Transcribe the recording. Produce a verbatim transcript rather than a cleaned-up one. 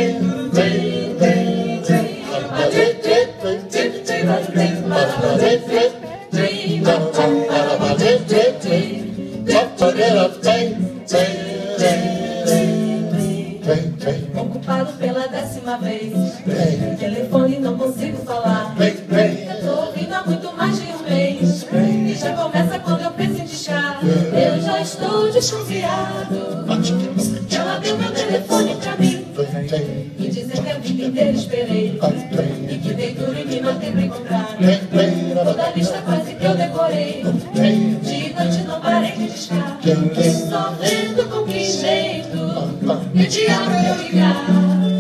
Ocupado pela décima vez, telefone não consigo falar. Eu tô ouvindo há muito mais de um mês, e já começa quando eu penso em discar. Eu já estou desconfiado. Ela deu meu telefone pra mim e dizer que a vida inteira esperei, e que dei tudo em mim não tem pra encontrar. Toda a lista quase que eu decorei, de noite não parei de discar. Só vendo com que jeito e diabo eu ligar.